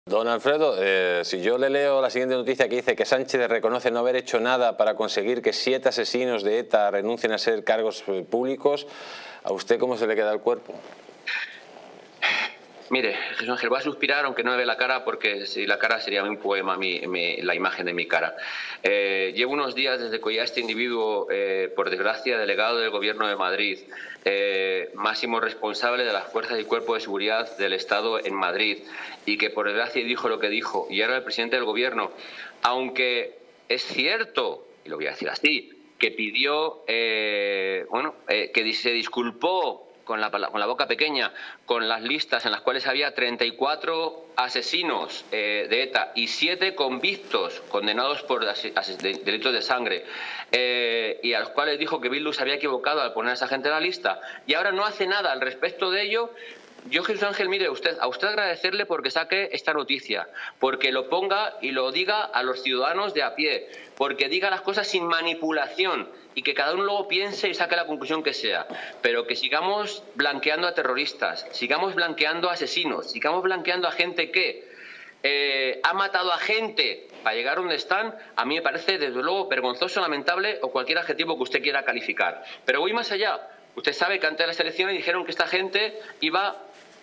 Don Alfredo, si yo le leo la siguiente noticia que dice que Sánchez reconoce no haber hecho nada para conseguir que 7 asesinos de ETA renuncien a ser cargos públicos, ¿a usted cómo se le queda el cuerpo? Mire, Jesús Ángel, voy a suspirar aunque no me ve la cara, porque si la cara sería un poema, la imagen de mi cara. Llevo unos días desde que ya este individuo, por desgracia, delegado del Gobierno de Madrid, máximo responsable de las fuerzas y cuerpos de seguridad del Estado en Madrid, y que por desgracia dijo lo que dijo, y ahora el presidente del Gobierno, aunque es cierto, y lo voy a decir así, que pidió, que se disculpó con la boca pequeña, con las listas en las cuales había 34 asesinos de ETA y 7 convictos condenados por delitos de sangre, y a los cuales dijo que Bildu se había equivocado al poner a esa gente en la lista, y ahora no hace nada al respecto de ello. Yo, Jesús Ángel, mire, a usted agradecerle porque saque esta noticia, porque lo ponga y lo diga a los ciudadanos de a pie, porque diga las cosas sin manipulación y que cada uno luego piense y saque la conclusión que sea, pero que sigamos blanqueando a terroristas, sigamos blanqueando a asesinos, sigamos blanqueando a gente que ha matado a gente para llegar donde están. A mí me parece, desde luego, vergonzoso, lamentable o cualquier adjetivo que usted quiera calificar. Pero voy más allá. Usted sabe que antes de las elecciones dijeron que esta gente iba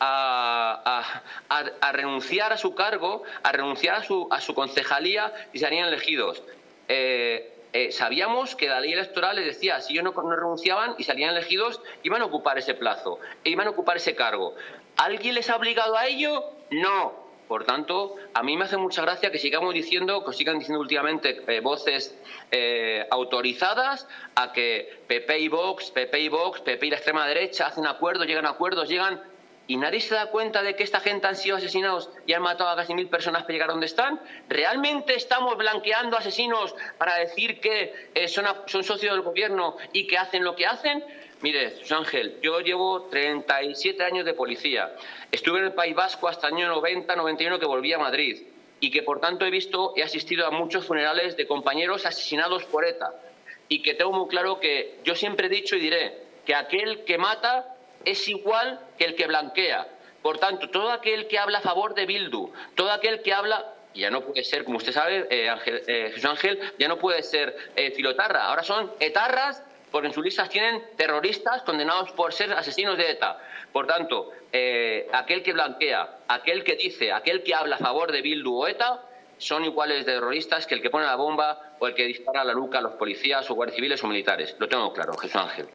a renunciar a su cargo, a renunciar a su concejalía y serían elegidos. Sabíamos que la ley electoral les decía, si ellos no renunciaban y salían elegidos, iban a ocupar ese plazo, e iban a ocupar ese cargo. ¿Alguien les ha obligado a ello? No. Por tanto, a mí me hace mucha gracia que sigamos diciendo, que sigan diciendo últimamente voces autorizadas a que PP y Vox, PP y la extrema derecha hacen acuerdos, llegan, y nadie se da cuenta de que esta gente han sido asesinados y han matado a casi 1000 personas para llegar a donde están. ¿Realmente estamos blanqueando asesinos para decir que son socios del gobierno y que hacen lo que hacen? Mire, Jesús Ángel, yo llevo 37 años de policía. Estuve en el País Vasco hasta el año 90, 91, que volví a Madrid. Y que, por tanto, he asistido a muchos funerales de compañeros asesinados por ETA. Y que tengo muy claro que yo siempre he dicho y diré que aquel que mata es igual que el que blanquea. Por tanto, todo aquel que habla a favor de Bildu, todo aquel que habla... ya no puede ser, como usted sabe, Jesús Ángel, ya no puede ser filotarra. Ahora son etarras, porque en sus listas tienen terroristas condenados por ser asesinos de ETA. Por tanto, aquel que blanquea, aquel que dice, aquel que habla a favor de Bildu o ETA, son iguales de terroristas que el que pone la bomba o el que dispara a la nuca a los policías o guardias civiles o militares. Lo tengo claro, Jesús Ángel.